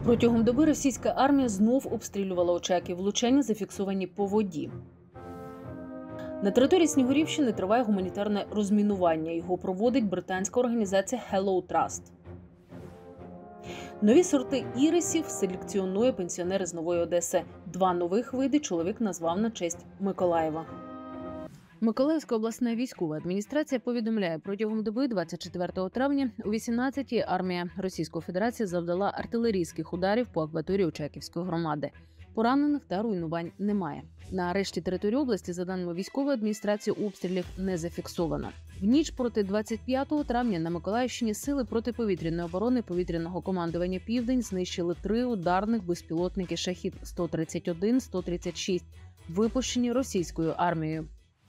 Протягом доби російська армія знов обстрілювала Очаків. Влучання зафіксовані по воді. На території Снігурівщини триває гуманітарне розмінування. Його проводить британська організація Hello Trust. Нові сорти ірисів селекціонує пенсіонер з Нової Одеси. 2 нових види чоловік назвав на честь Миколаєва. Миколаївська обласна військова адміністрація повідомляє, протягом доби 24 травня у 18-й армія Російської Федерації завдала артилерійських ударів по акваторії Очаківської громади. Поранених та руйнувань немає. На решті території області, за даними військової адміністрації, обстрілів не зафіксовано. В ніч проти 25 травня на Миколаївщині сили протиповітряної оборони повітряного командування «Південь» знищили 3 ударних безпілотники «Шахід-131», «136», випущені російською армією.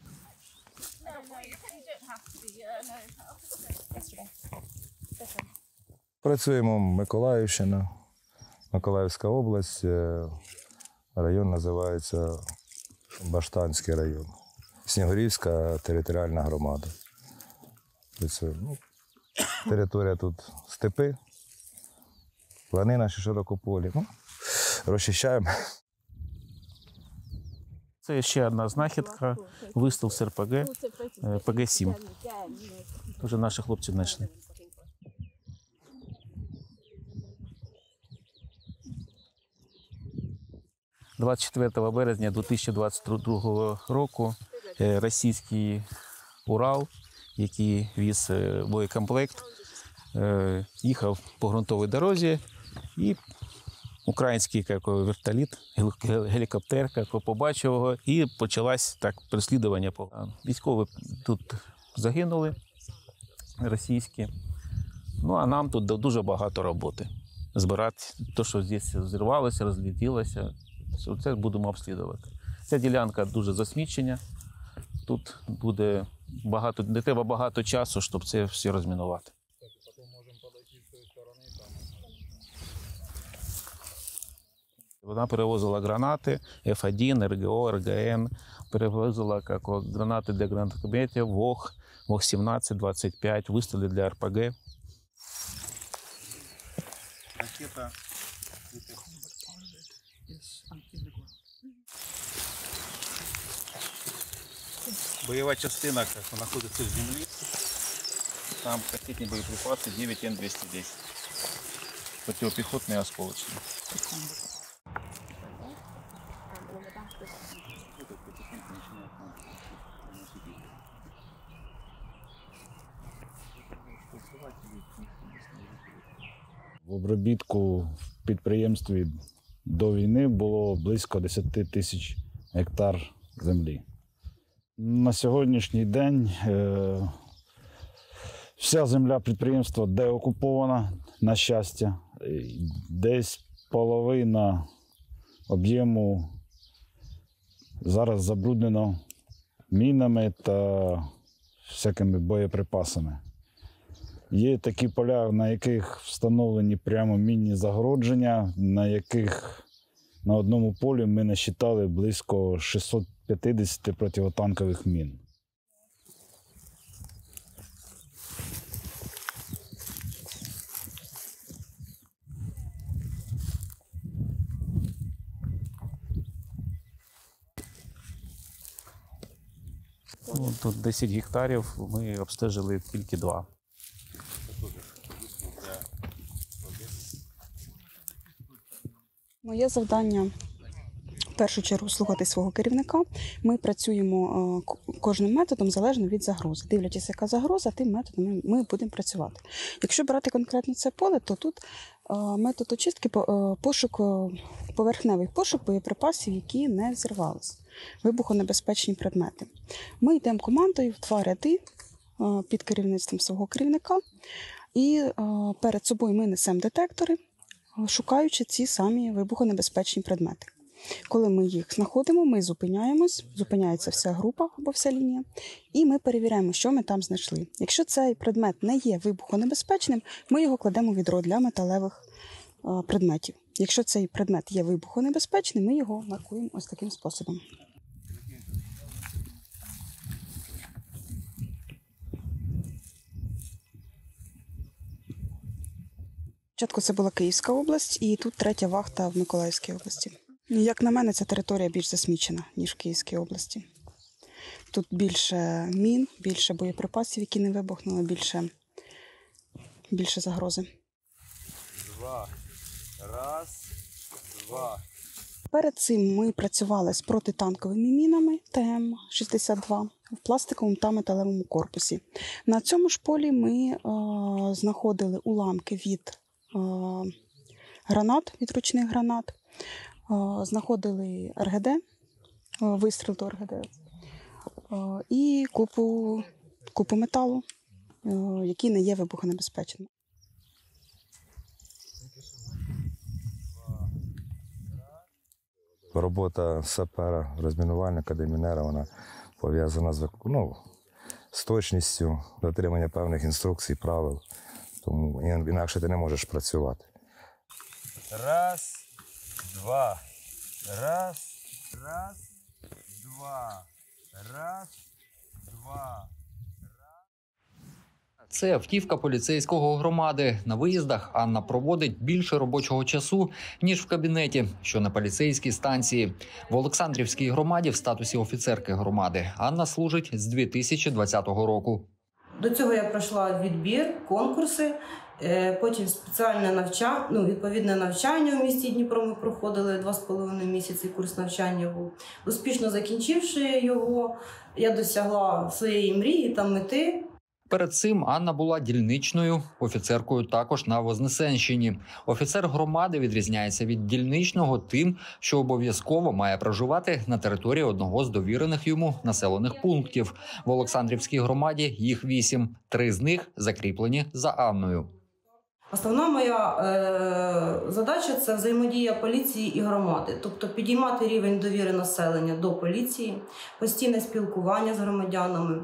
Працюємо Миколаївщина, Миколаївська область, район називається Баштанський район, Снігурівська територіальна громада. Територія тут степи, лани наші широкополі. Розчищаємо. Це ще одна знахідка, вистріл з РПГ, ПГ-7. Вже наші хлопці знайшли. – 24 березня 2022 року російський Урал, який віз боєкомплект, їхав по ґрунтовій дорозі і український вертоліт, гелікоптер побачив його і почалось переслідування. Військові тут загинули, російські. А нам тут дуже багато роботи. Збирати те, що тут зірвалося, розлетілося. Це будемо обслідувати. Ця ділянка дуже засмічена. Тут буде не треба багато часу, щоб це все розмінувати. Вона перевозила гранати F1, РГО, РГН, перевозила гранати для гранатометів, ВОГ, ВОГ-17, 25, вистріли для РПГ. Ракета. Бойова частина знаходиться в землі. Там касетні боєприпаси 9 Н-210. Протипіхотні осколочні. В обробітку в підприємстві до війни було близько 10 тисяч гектар землі. На сьогоднішній день вся земля підприємства деокупована, на щастя. Десь половина об'єму зараз забруднено мінами та всякими боєприпасами. Є такі поля, на яких встановлені прямо мінні загородження, на яких на одному полі ми насчитали близько 650 протитанкових мін. Тут 10 гектарів, ми обстежили тільки 2. Моє завдання в першу чергу слухати свого керівника. Ми працюємо кожним методом залежно від загрози. Дивлячись, яка загроза, тим методом ми будемо працювати. Якщо брати конкретно це поле, то тут метод очистки поверхневий пошук боєприпасів, які не взірвалися. Вибухонебезпечні предмети. Ми йдемо командою в 2 ряди під керівництвом свого керівника. І перед собою ми несемо детектори, шукаючи ці самі вибухонебезпечні предмети. Коли ми їх знаходимо, ми зупиняємось, зупиняється вся група або вся лінія, і ми перевіряємо, що ми там знайшли. Якщо цей предмет не є вибухонебезпечним, ми його кладемо у відро для металевих предметів. Якщо цей предмет є вибухонебезпечним, ми його маркуємо ось таким способом. Спочатку це була Київська область, і тут третя вахта в Миколаївській області. Як на мене, ця територія більш засмічена, ніж в Київській області. Тут більше мін, більше боєприпасів, які не вибухнули, більше загрози. 2. Раз, 2. Перед цим ми працювали з протитанковими мінами ТМ-62 в пластиковому та металевому корпусі. На цьому ж полі ми знаходили уламки від гранат, від ручних гранат, знаходили РГД, вистріл до РГД і купу металу, який не є вибухонебезпечним. Робота сапера, розмінувальника, демінера, вона пов'язана з точністю, дотримання певних інструкцій, правил. Тому інакше ти не можеш працювати. Раз, 2. Раз, 2. Раз, 2. Це автівка поліцейського громади. На виїздах Анна проводить більше робочого часу, ніж в кабінеті, що на поліцейській станції. В Олександрівській громаді в статусі офіцерки громади Анна служить з 2020 року. До цього я пройшла відбір, конкурси, потім спеціальне відповідне навчання у місті Дніпро ми проходили 2,5 місяці, курс навчання був. Успішно закінчивши його, я досягла своєї мрії та мети. Перед цим Анна була дільничною офіцеркою також на Вознесенщині. Офіцер громади відрізняється від дільничного тим, що обов'язково має проживати на території одного з довірених йому населених пунктів. В Олександрівській громаді їх 8. 3 з них закріплені за Анною. Основна моя задача – це взаємодія поліції і громади. Тобто підіймати рівень довіри населення до поліції, постійне спілкування з громадянами,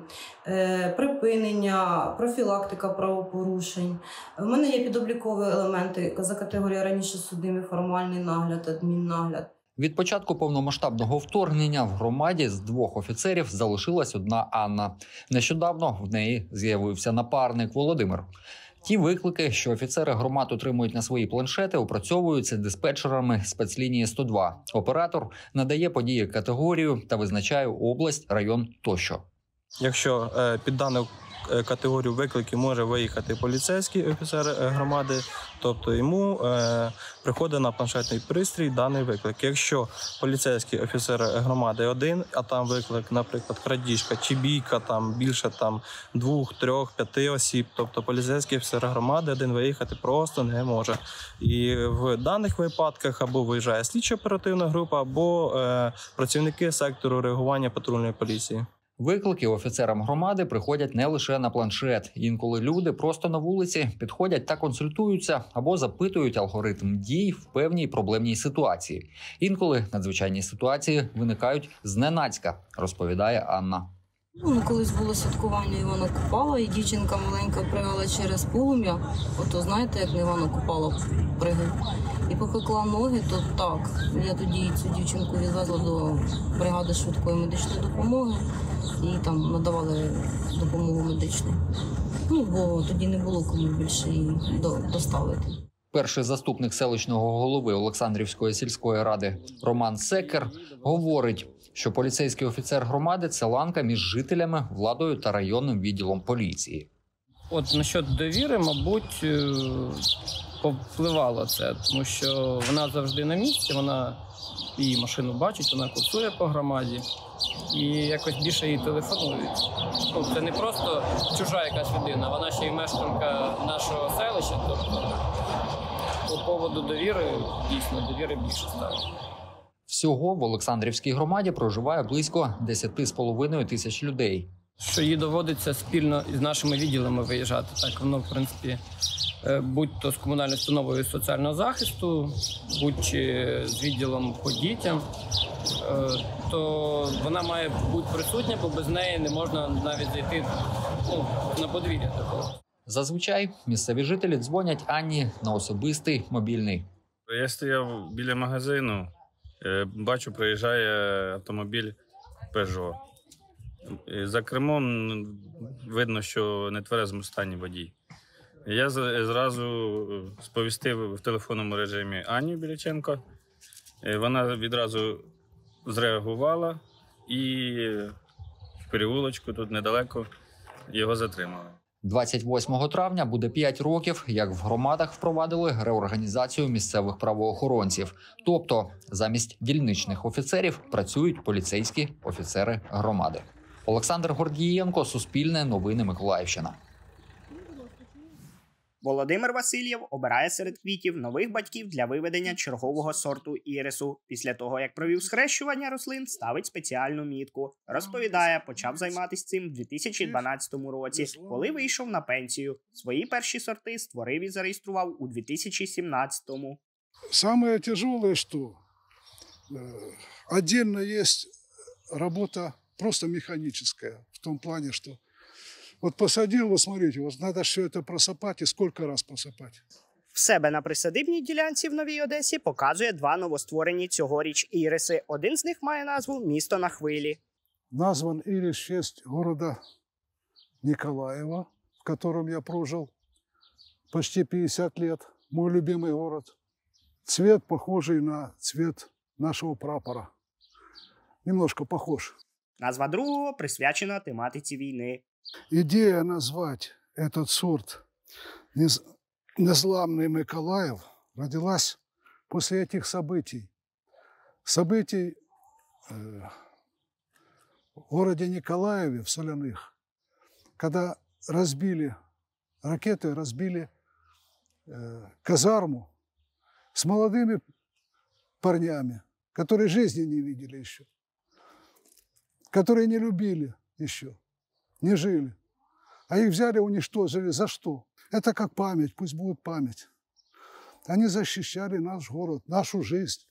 припинення, профілактика правопорушень. У мене є підоблікові елементи за категорією раніше судимі, формальний нагляд, адміннагляд. Від початку повномасштабного вторгнення в громаді з 2 офіцерів залишилась одна Анна. Нещодавно в неї з'явився напарник Володимир. Ті виклики, що офіцери громад отримують на свої планшети, опрацьовуються диспетчерами спецлінії 102. Оператор надає події категорію та визначає область, район тощо. Якщо під дану категорію викликів може виїхати поліцейський офіцер громади, тобто йому приходить на планшетний пристрій даний виклик. Якщо поліцейський офіцер громади один, а там виклик, наприклад, крадіжка чи бійка, там більше 2, 3, 5 осіб, тобто поліцейський офіцер громади один виїхати просто не може. І в даних випадках або виїжджає слідчо-оперативна група, або працівники сектору реагування патрульної поліції. Виклики офіцерам громади приходять не лише на планшет. Інколи люди просто на вулиці підходять та консультуються або запитують алгоритм дій в певній проблемній ситуації. Інколи надзвичайні ситуації виникають зненацька, розповідає Анна. Колись було святкування Івана Купала, і дівчинка маленька пригала через полум'я. Ото знаєте, як на Івана Купала пригає. І попекла ноги, то так. Я тоді цю дівчинку відвезла до бригади швидкої медичної допомоги і там надавали допомогу медичну. Бо тоді не було кому більше її доставити. Перший заступник селищного голови Олександрівської сільської ради Роман Секер говорить, що поліцейський офіцер громади – це ланка між жителями, владою та районним відділом поліції. От насчет довіри, мабуть, повпливало це, тому що вона завжди на місці, вона її машину бачить, вона курсує по громаді і якось більше їй телефонують. Це не просто чужа якась людина, вона ще й мешканка нашого селища, тобто по поводу довіри, дійсно, довіри більше стало. Всього в Олександрівській громаді проживає близько 10,5 тисяч людей. Що їй доводиться спільно із нашими відділами виїжджати. Так воно, в принципі, будь-то з комунальною установою соціального захисту, будь-чи з відділом по дітям, то вона має бути присутня, бо без неї не можна навіть зайти на подвір'я такого. Зазвичай місцеві жителі дзвонять Анні на особистий мобільний. Я стояв біля магазину, бачу, приїжджає автомобіль Peugeot. За кермом видно, що в нетверезому стані водій. Я зразу сповістив в телефонному режимі Аню Біляченко. Вона відразу зреагувала і в переулочку тут недалеко його затримали. 28 травня буде 5 років, як в громадах впровадили реорганізацію місцевих правоохоронців. Тобто замість дільничних офіцерів працюють поліцейські офіцери громади. Олександр Гордієнко, Суспільне новини, Миколаївщина. Володимир Васильєв обирає серед квітів нових батьків для виведення чергового сорту ірису. Після того, як провів схрещування рослин, ставить спеціальну мітку. Розповідає, почав займатися цим в 2012 році, коли вийшов на пенсію. Свої перші сорти створив і зареєстрував у 2017-му. Самое тяжелое, что отдельно есть работа просто механическая, в том плане, что вот посадил, вот смотрите, вот надо все это просыпать и сколько раз просыпать. В себе на присадибній ділянці в Новій Одесі показує 2 новостворені цьогоріч іриси. Один з них має назву «Місто на хвилі». Назван ирис в честь города Николаева, в котором я прожил почти 50 лет, мой любимый город. Цвет похожий на цвет нашего прапора. Немножко похож. Назва другого присвячена тематиці війни. Идея назвать этот сорт «Незламный Миколаев» родилась после этих событий. Событий в городе Николаеве, в Соляных, когда ракеты разбили казарму с молодыми парнями, которые жизни не видели еще, которые не любили еще, не жили. А их взяли, уничтожили. За что? Это как память, пусть будет память. Они защищали наш город, нашу жизнь.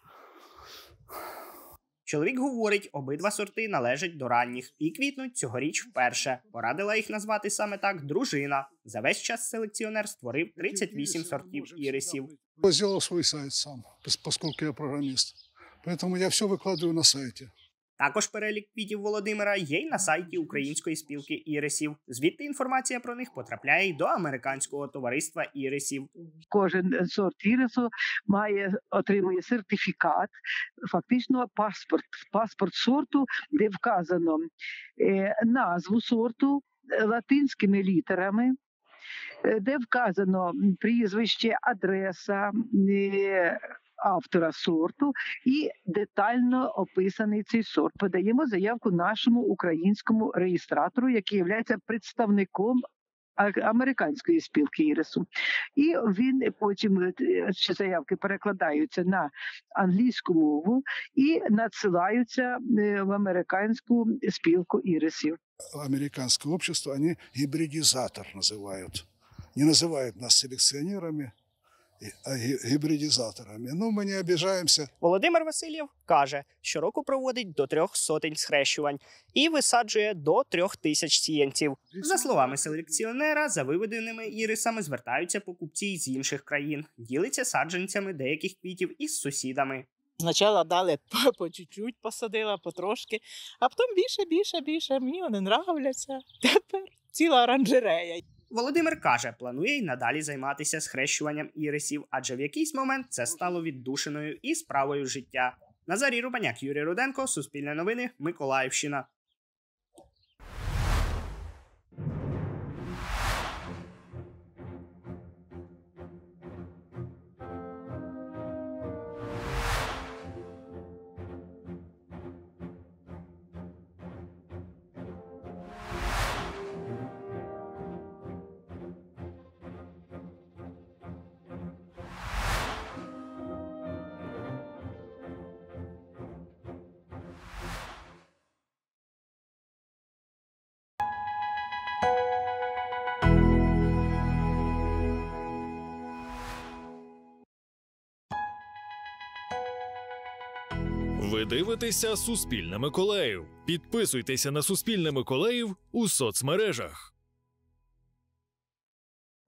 Чоловік говорить, обидва сорти належать до ранніх і квітнуть цьогоріч вперше. Порадила їх назвати саме так дружина. За весь час селекціонер створив 38 сортів ірисів. Я сделал свой сайт сам, поскольку я программист. Поэтому я все выкладываю на сайте. Також перелік квітів Володимира є й на сайті Української спілки ірисів. Звідти інформація про них потрапляє й до Американського товариства ірисів. Кожен сорт ірису отримує сертифікат, фактично паспорт сорту, де вказано назву сорту латинськими літерами, де вказано прізвище, адреса автора сорту і детально описаний цей сорт. Подаємо заявку нашому українському реєстратору, який є представником Американської спілки ірису. І він потім заявки перекладаються на англійську мову і надсилаються в Американську спілку ірисів. Американское общество, они гибридизатор называют. Не называют нас селекционерами, а гібридизаторами. Ну, ми не обіжаємося. Володимир Васильєв каже, щороку проводить до 300 схрещувань і висаджує до 3000 сіянців. За словами селекціонера, за виведеними ірисами звертаються покупці з інших країн. Ділиться саджанцями деяких квітів із сусідами. Спочатку дали по чуть-чуть, посадила, потрошки, а потім більше. Мені вони нравляться. Тепер ціла оранжерея. Володимир каже, планує й надалі займатися схрещуванням ірисів, адже в якийсь момент це стало віддушиною і справою життя. Назарій Рубаняк, Юрій Руденко, Суспільне новини, Миколаївщина. Ви дивитеся «Суспільне Миколаїв». Підписуйтеся на «Суспільне Миколаїв» у соцмережах.